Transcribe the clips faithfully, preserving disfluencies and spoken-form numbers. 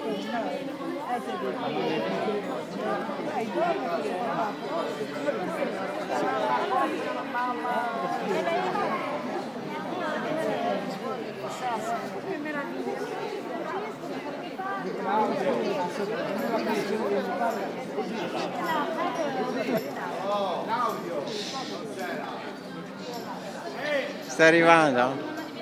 Sta arrivando?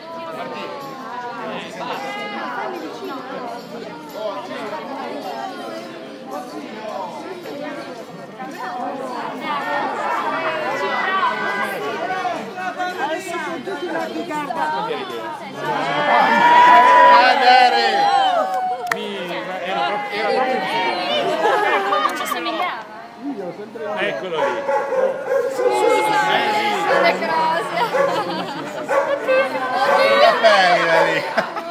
Ci somigliava. Eccolo lì. Le cose. Che bella lì!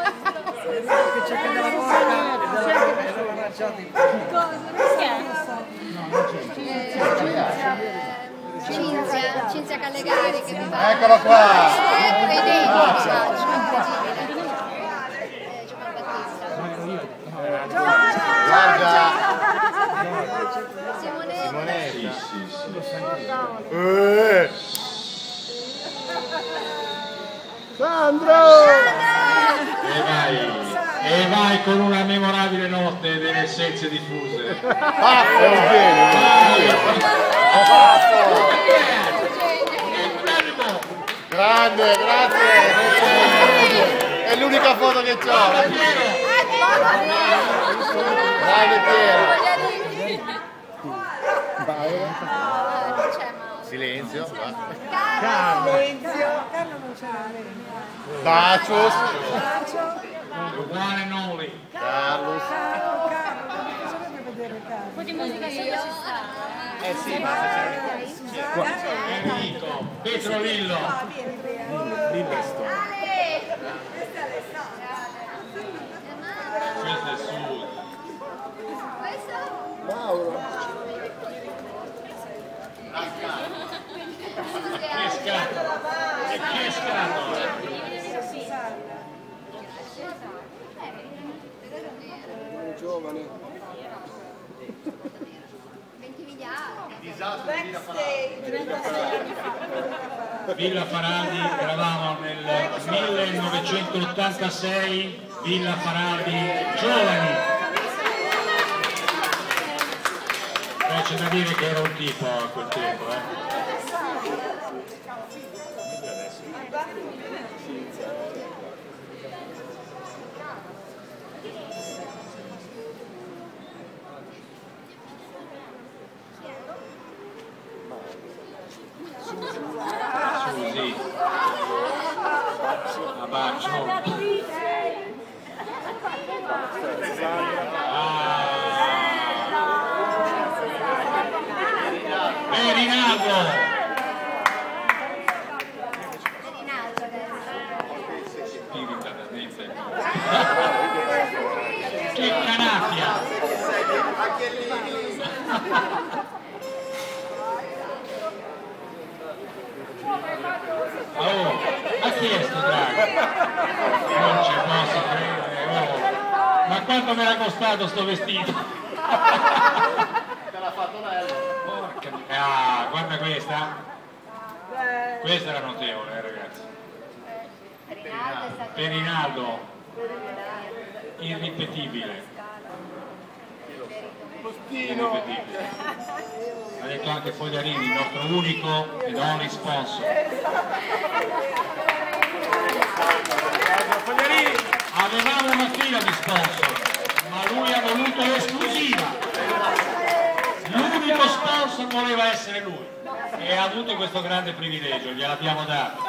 Cinzia, Cinzia Callegari che mi fa. Eccolo qua! Ecco, i denti, incredibile. Guarda! Simonetta. Simonetta! Sì, sì, sì. Eh. Sandro! E vai, e vai con una memorabile notte delle essenze diffuse. Paffo! Grande, grazie! È l'unica foto che ho! Grande Piero! Silenzio! Silenzio! Carlo non c'era vero. Bacios! The one and only. Carlos! Carlo, Carlo, mi piacerebbe vedere Carlo. Un po' di musica sempre ci sta. Eh sì, ma se Enrico, Pietro Lillo. Lillo sto! Questo è Sud. Mauro! Che scatola. E che scatola. Giovane! Disastro di Villa Faradi. Villa Faradi, eravamo nel millenovecentottantasei, Villa Faradi, giovani. Beh, c'è da dire che era un tipo a quel tempo, eh. Susi, abbraccio. E Rinaldo. Spiritatamente. Che canapia. Oh, ha chiesto Draghi? Non ci posso credere, oh. Ma quanto mi era costato sto vestito? Te l'ha fatto lei? Porca mi- Ah, guarda questa. Questa era notevole, eh, ragazzi. Per Rinaldo, irripetibile. Irripetibile. Ha detto anche Fogliarini, il nostro unico ed only sponsor. Avevamo una fila di sponsor, ma lui ha voluto l'esclusiva. L'unico sponsor voleva essere lui e ha avuto questo grande privilegio, gliel'abbiamo dato.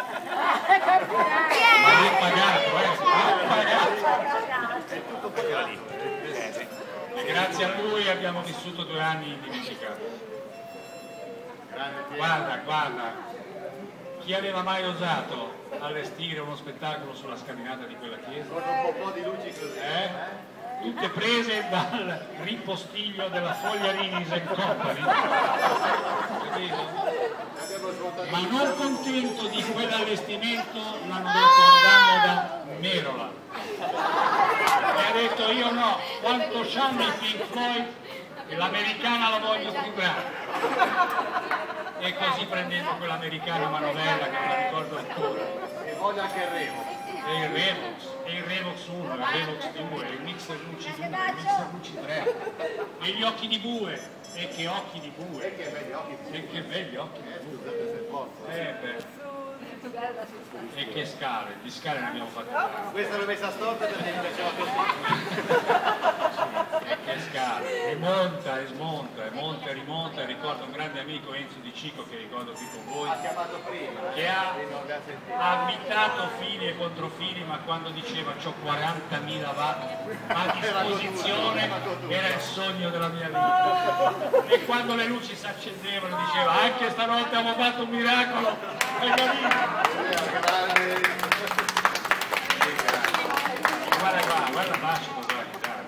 Ma l'ha pagato, eh? L'ha pagato. E grazie a lui abbiamo vissuto due anni indimenticabili. Guarda, guarda, chi aveva mai osato allestire uno spettacolo sulla scalinata di quella chiesa? Un po' di luci così. Eh? Tutte prese dal ripostiglio della Fogliarini and Company. Capito? Ma non contento di quell'allestimento l'hanno detto andando da Merola. E detto io no, quanto c'hanno i Pink Floyd e l'americana la voglio più grande. E così prendendo quell'americana manovella che me la ricordo ancora. E voglio anche il Revo. E il Revox, e il Revox uno, il Revox due, il Mixer Luci due, il Mixer Luci tre, e gli occhi di bue, e che occhi di bue, E che belli occhi di e che belli occhi di bue. scusate se posso. Eh beh. E che scale, di scale ne abbiamo fatte tante. Questa l'ho messa storta perché mi piaceva così. E che scale, e monta, e smonta, e monta, e rimonta, e ricordo un grande amico Enzo Di Cico che ricordo qui con voi, Ha chiamato prima. che ha, E non le ha sentite. ha avvitato fili e controfili, ma quando diceva c'ho quarantamila watt a disposizione era il sogno della mia vita. E quando le luci si accendevano diceva anche stanotte abbiamo fatto un miracolo, hai capito? Guarda qua, guarda bacio con la chitarra.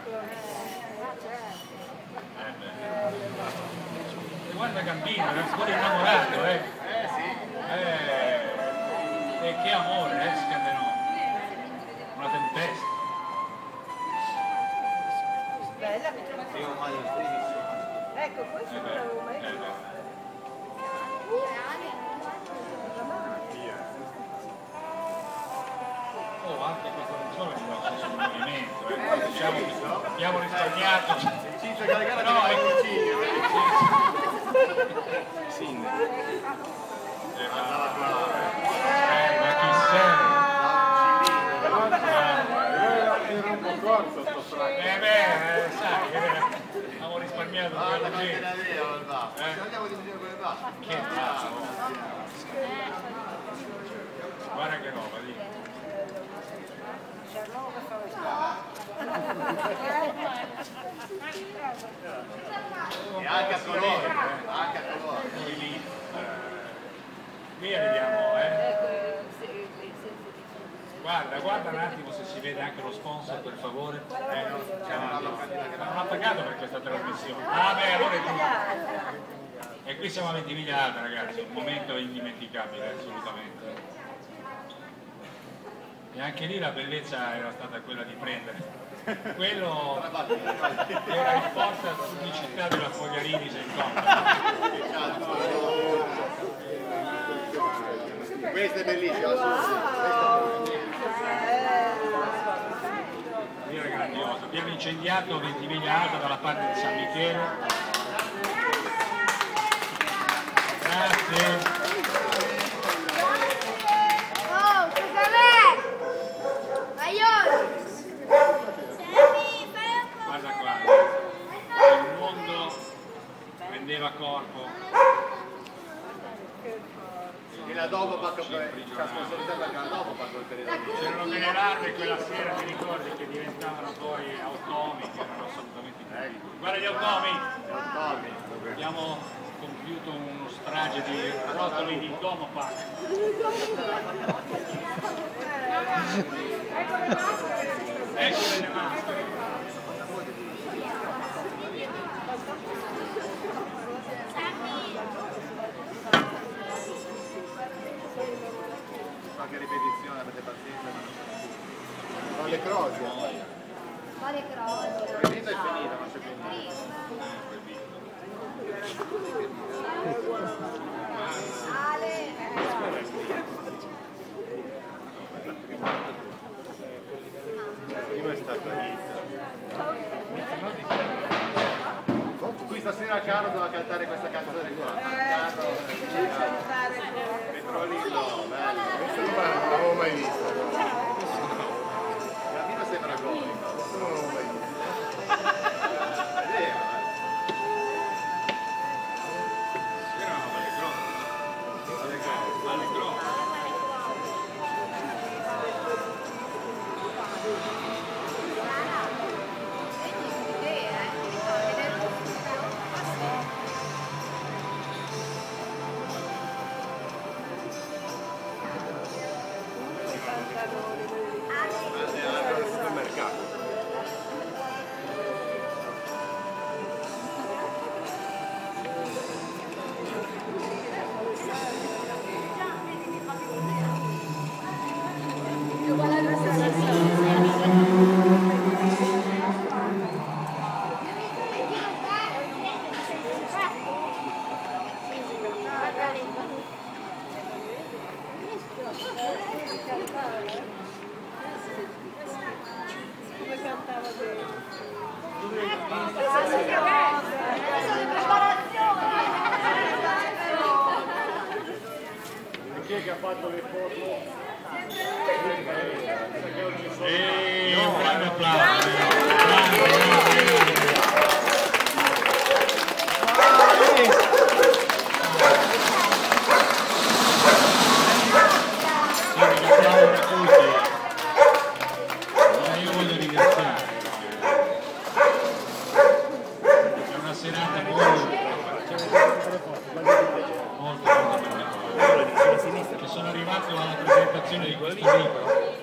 Eh beh. E guarda Gambino, era ancora innamorato, eh? Eh sì. Eh, e che amore, eh, scatenò. Una tempesta. Bella, Io un maglio striscio. ecco, questo Eh non beh, l'avevo mai eh visto. beh. Oh, anche questa canzone ci dà un senso di movimento, eh. Diciamo che abbiamo risparmiato. Il Cinzia Gallegara No, no, è è così. Sì. Eh, ma, eh, ma chi sei? Era un po' corto sto fracco. Eh beh, eh, sai, eh, abbiamo risparmiato Guarda quella quante gente. ne aveva il bar. Eh. Se andiamo di giro con il bar. Che bravo. Guarda che roba lì. E anche a colore, eh. Anche a colore. Poi lì, eh, lì arriviamo, eh. Guarda, guarda un attimo se si vede anche lo sponsor per favore. Eh, no, ma non ha pagato per questa trasmissione. Ah beh, allora è giusto. E qui siamo a Ventimiglia Alta ragazzi, un momento indimenticabile assolutamente. E anche lì la bellezza era stata quella di prendere. Quello era il forza pubblicità della Fogliarini Saint Questa è bellissima, assolutamente. Lì era grandioso. Abbiamo incendiato Ventimiglia Alta dalla parte di San Michele. Grazie. Oh, tocca a me! Aiuto! Guarda qua, il mondo prendeva corpo. E la dopo Pacco ci ha sponsorizzato anche la dopo Pacco il periodo. C'erano delle larve quella sera, ti ricordi, che diventavano poi automi, che erano assolutamente incredibili. Guarda gli automi! Abbiamo compiuto uno strage di rotoli di Domopac. Ecco le maschere. Qualche ripetizione, avete pazienza. Con le croci. Quale croce? Il video è finito, non c'è più niente. Prima è stato inizio. Qui stasera Caro doveva cantare questa canzone qua. Caro, Petrolillo, bello. Questo non l'avevo mai visto. Gambino sembra comico. Questo non l'avevo mai visto. È vero, eh? Erano belle croci. Belle croci. Chi è che ha fatto le foto? E un grande applauso. Grande, grande. Io voglio ringraziare, è una serata molto molto particolare, che sono arrivato alla presentazione di questo libro,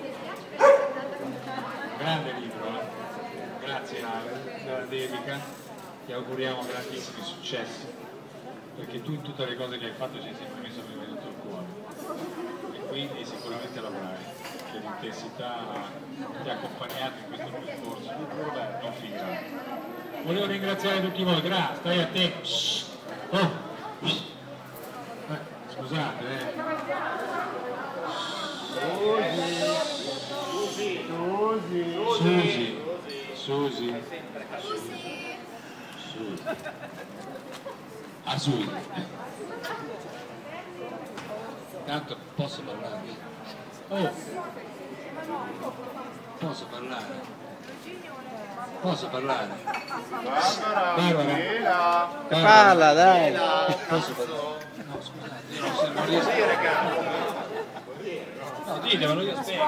un grande libro, eh? Grazie Ale della dedica, ti auguriamo grandissimi successi, perché tu in tutte le cose che hai fatto ci hai sempre messo più venuto il cuore, e quindi sicuramente l'avrai, che l'intensità ti ha accompagnato in questo percorso, non finirà. Volevo ringraziare tutti voi, grazie, stai attento. Oh. Eh, scusate, eh. Susi, Susi, Susi, ah Susi, tanto posso parlare? Oh, posso parlare? Posso parlare? Barbara, Barbara. Michela. Parla, dai. Posso parlare? No, scusate, io non, so- non riesco. No, ditemelo, io spiego.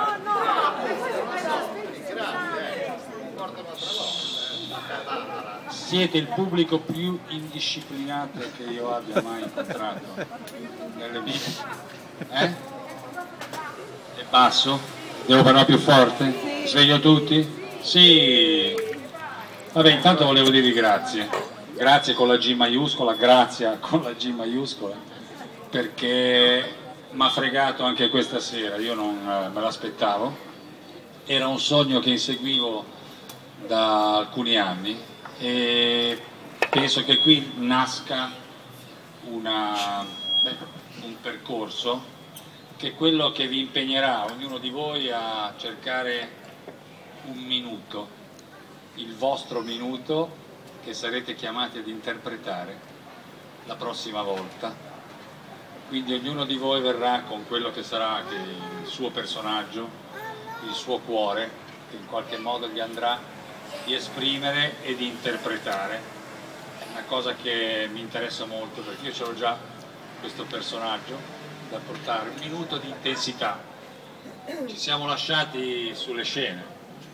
Siete il pubblico più indisciplinato che io abbia mai incontrato nelle vite. Eh? È basso? Devo parlare più forte? Sveglio tutti? Sì. Vabbè, intanto volevo dirvi grazie. Grazie con la G maiuscola, grazie con la G maiuscola, perché mi ha fregato anche questa sera, io non eh, me l'aspettavo. Era un sogno che inseguivo da alcuni anni e penso che qui nasca una, beh, un percorso che è quello che vi impegnerà ognuno di voi a cercare un minuto, il vostro minuto che sarete chiamati ad interpretare la prossima volta. Quindi ognuno di voi verrà con quello che sarà anche il suo personaggio, il suo cuore, che in qualche modo gli andrà di esprimere e di interpretare. Una cosa che mi interessa molto, perché io ce l'ho già questo personaggio da portare, un minuto di intensità. Ci siamo lasciati sulle scene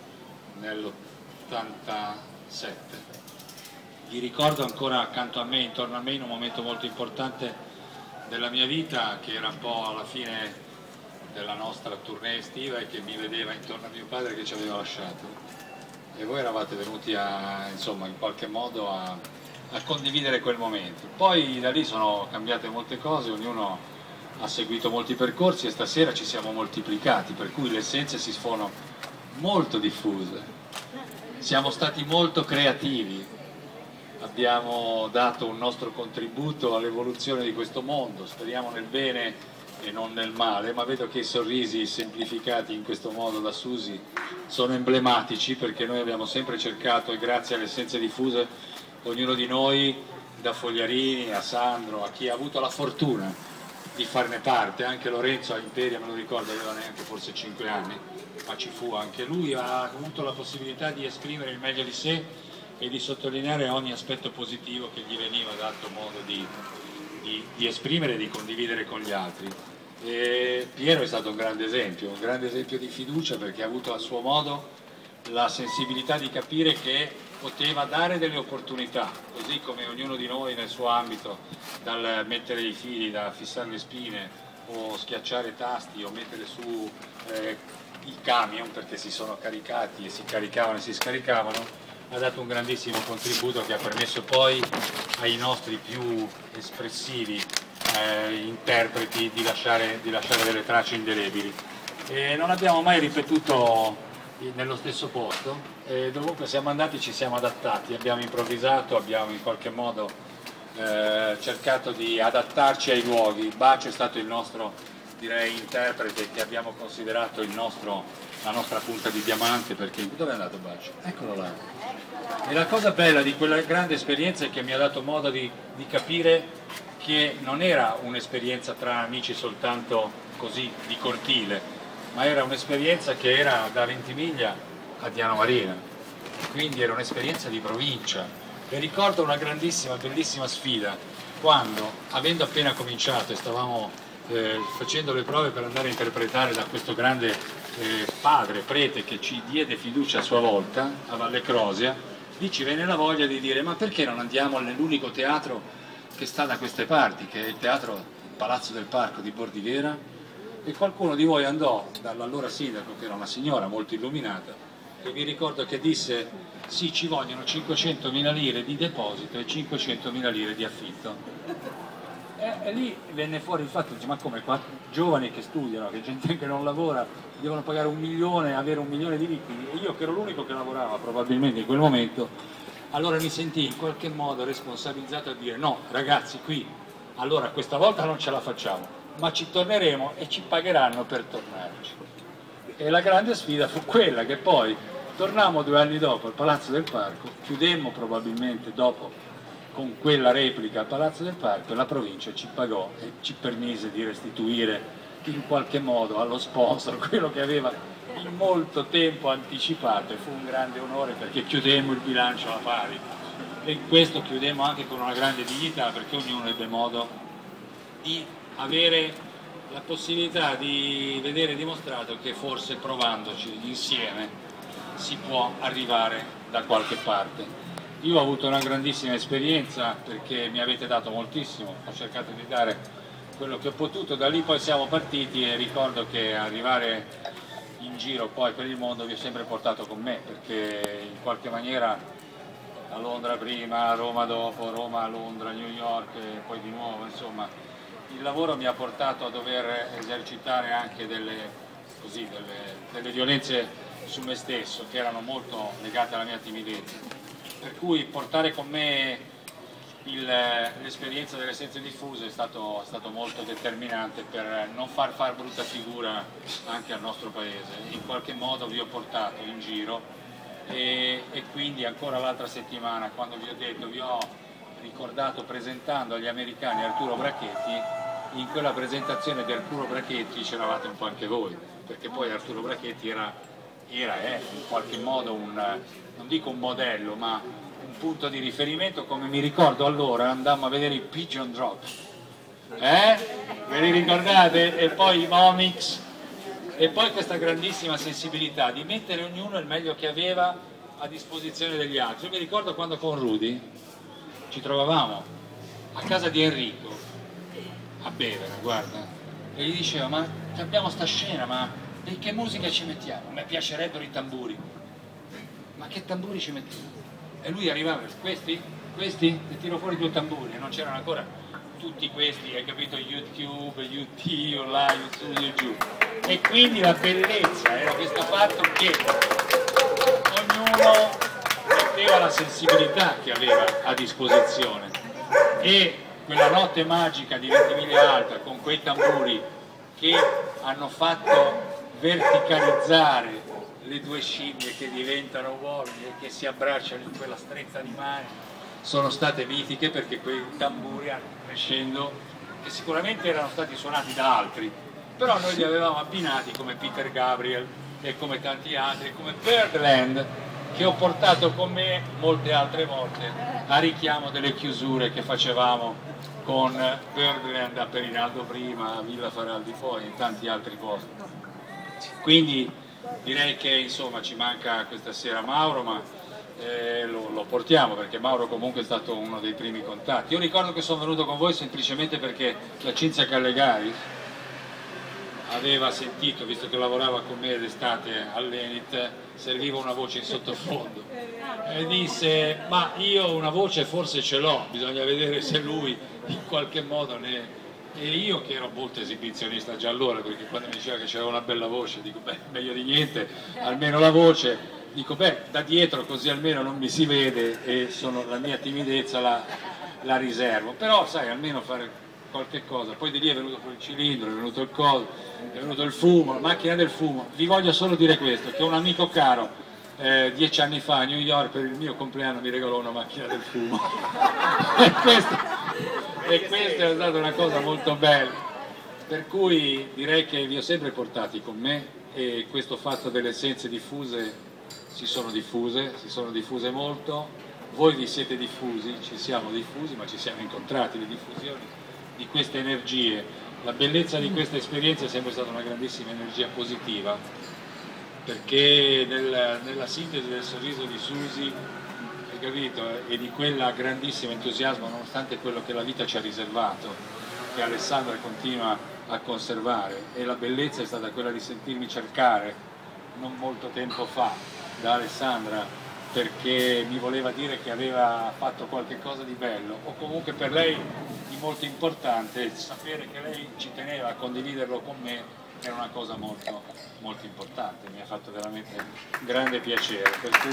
nell'ottantasette. Vi ricordo ancora accanto a me, intorno a me, in un momento molto importante della mia vita, che era un po' alla fine della nostra tournée estiva e che mi vedeva intorno a mio padre che ci aveva lasciato. E voi eravate venuti a, insomma, in qualche modo a, a condividere quel momento. Poi da lì sono cambiate molte cose, ognuno ha seguito molti percorsi e stasera ci siamo moltiplicati, per cui le essenze si sono molto diffuse. Siamo stati molto creativi, abbiamo dato un nostro contributo all'evoluzione di questo mondo, speriamo nel bene e non nel male, ma vedo che i sorrisi semplificati in questo modo da Susi sono emblematici, perché noi abbiamo sempre cercato, e grazie alle essenze diffuse, ognuno di noi, da Fogliarini a Sandro, a chi ha avuto la fortuna di farne parte, anche Lorenzo a Imperia, me lo ricordo, aveva neanche forse cinque anni, ma ci fu anche lui, ha avuto la possibilità di esprimere il meglio di sé e di sottolineare ogni aspetto positivo che gli veniva dato modo di, di, di esprimere e di condividere con gli altri. E Piero è stato un grande esempio, un grande esempio di fiducia, perché ha avuto a suo modo la sensibilità di capire che poteva dare delle opportunità, così come ognuno di noi nel suo ambito, dal mettere i fili, da fissare le spine o schiacciare tasti o mettere su eh, i camion perché si sono caricati e si caricavano e si scaricavano, ha dato un grandissimo contributo che ha permesso poi ai nostri più espressivi eh, interpreti di lasciare, di lasciare delle tracce indelebili. E non abbiamo mai ripetuto nello stesso posto, e dovunque siamo andati ci siamo adattati, abbiamo improvvisato, abbiamo in qualche modo eh, cercato di adattarci ai luoghi. Bacio è stato il nostro, direi, interprete che abbiamo considerato il nostro la nostra punta di diamante, perché dove è andato Baccio? Eccolo là. E la cosa bella di quella grande esperienza è che mi ha dato modo di, di capire che non era un'esperienza tra amici soltanto così di cortile, ma era un'esperienza che era da Ventimiglia a Diano Marina, quindi era un'esperienza di provincia. E ricordo una grandissima, bellissima sfida quando, avendo appena cominciato e stavamo eh, facendo le prove per andare a interpretare da questo grande eh, padre, prete, che ci diede fiducia a sua volta a Valle Crosia, lì ci venne la voglia di dire: ma perché non andiamo nell'unico teatro che sta da queste parti, che è il teatro Palazzo del Parco di Bordighera? E qualcuno di voi andò dall'allora sindaco, che era una signora molto illuminata, e vi ricordo che disse: sì, ci vogliono cinquecentomila lire di deposito e cinquecentomila lire di affitto. E, e lì venne fuori il fatto, ma come, qua, giovani che studiano, che gente che non lavora, devono pagare un milione, avere un milione di liquidi? E io, che ero l'unico che lavorava probabilmente in quel momento, allora mi sentii in qualche modo responsabilizzato a dire: no ragazzi, qui allora questa volta non ce la facciamo, ma ci torneremo e ci pagheranno per tornarci. E la grande sfida fu quella che poi tornammo due anni dopo al Palazzo del Parco, chiudemmo probabilmente dopo con quella replica al Palazzo del Parco, e la provincia ci pagò e ci permise di restituire in qualche modo allo sponsor quello che aveva in molto tempo anticipato, e fu un grande onore perché chiudemmo il bilancio alla pari, e questo chiudemmo anche con una grande dignità, perché ognuno ebbe modo di avere la possibilità di vedere dimostrato che forse provandoci insieme si può arrivare da qualche parte. Io ho avuto una grandissima esperienza perché mi avete dato moltissimo, ho cercato di dare quello che ho potuto, da lì poi siamo partiti, e ricordo che arrivare in giro poi per il mondo vi ho sempre portato con me, perché in qualche maniera a Londra prima, a Roma dopo, Roma a Londra, New York e poi di nuovo, insomma il lavoro mi ha portato a dover esercitare anche delle, così, delle, delle violenze su me stesso, che erano molto legate alla mia timidezza, per cui portare con me l'esperienza delle Senza Diffuse è stato, è stato molto determinante per non far far brutta figura anche al nostro paese. In qualche modo vi ho portato in giro, e, e quindi ancora l'altra settimana, quando vi ho detto, vi ho ricordato presentando agli americani Arturo Brachetti, in quella presentazione di Arturo Brachetti c'eravate un po' anche voi, perché poi Arturo Brachetti era, era eh, in qualche modo un, non dico un modello, ma un punto di riferimento. Come mi ricordo allora andammo a vedere i Pigeon Drop, eh? Ve li ricordate? E poi i Momix, e poi questa grandissima sensibilità di mettere ognuno il meglio che aveva a disposizione degli altri. Io mi ricordo quando con Rudy ci trovavamo a casa di Enrico a bere, guarda, e gli diceva: ma abbiamo sta scena, ma e che musica ci mettiamo? A me piacerebbero i tamburi. Ma che tamburi ci mettiamo? E lui arrivava: questi? Questi? Ti tiro fuori due tamburi, e non c'erano ancora tutti questi, hai capito, YouTube, U T, là, YouTube, YouTube. E quindi la bellezza era questo fatto che ognuno metteva la sensibilità che aveva a disposizione, e quella notte magica di Ventimiglia Alta con quei tamburi che hanno fatto verticalizzare le due scimmie che diventano uomini e che si abbracciano in quella stretta di mani, sono state mitiche, perché quei tamburi hanno crescendo, che sicuramente erano stati suonati da altri, però noi li avevamo abbinati come Peter Gabriel e come tanti altri, come Birdland, che ho portato con me molte altre volte a richiamo delle chiusure che facevamo con Birdland a Perinaldo prima, a Villa Faraldi poi, in tanti altri posti. Quindi direi che insomma ci manca questa sera Mauro, ma eh, lo, lo portiamo, perché Mauro comunque è stato uno dei primi contatti. Io ricordo che sono venuto con voi semplicemente perché la Cinzia Callegari aveva sentito, visto che lavorava con me d'estate all'Enit, serviva una voce in sottofondo, e disse: ma io una voce forse ce l'ho, bisogna vedere se lui in qualche modo ne... E io, che ero molto esibizionista già allora, perché quando mi diceva che c'era una bella voce, dico beh, meglio di niente, almeno la voce, dico beh, da dietro così almeno non mi si vede e sono, la mia timidezza la, la riservo, però sai, almeno fare qualche cosa, poi di lì è venuto fuori il cilindro, è venuto il coso, è venuto il fumo, la macchina del fumo. Vi voglio solo dire questo, che un amico caro eh, dieci anni fa a New York per il mio compleanno mi regalò una macchina del fumo e questa e questa è stata una cosa molto bella, per cui direi che vi ho sempre portati con me, e questo fatto delle essenze diffuse si sono diffuse, si sono diffuse molto. Voi vi siete diffusi, ci siamo diffusi, ma ci siamo incontrati, le diffusioni di queste energie. La bellezza di questa esperienza è sempre stata una grandissima energia positiva, perché nel, nella sintesi del sorriso di Susi, hai capito, e di quella grandissimo entusiasmo, nonostante quello che la vita ci ha riservato, che Alessandra continua a conservare, e la bellezza è stata quella di sentirmi cercare non molto tempo fa da Alessandra, perché mi voleva dire che aveva fatto qualche cosa di bello, o comunque per lei di molto importante, sapere che lei ci teneva a condividerlo con me era una cosa molto, molto importante, mi ha fatto veramente grande piacere, per cui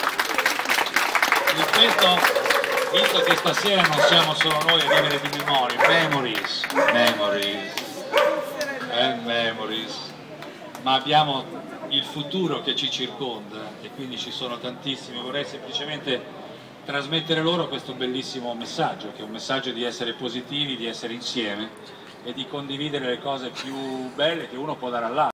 in questo, visto che stasera non siamo solo noi a vivere di memorie, memories, memories and memories, ma abbiamo il futuro che ci circonda, e quindi ci sono tantissimi. Vorrei semplicemente trasmettere loro questo bellissimo messaggio, che è un messaggio di essere positivi, di essere insieme e di condividere le cose più belle che uno può dare all'altro.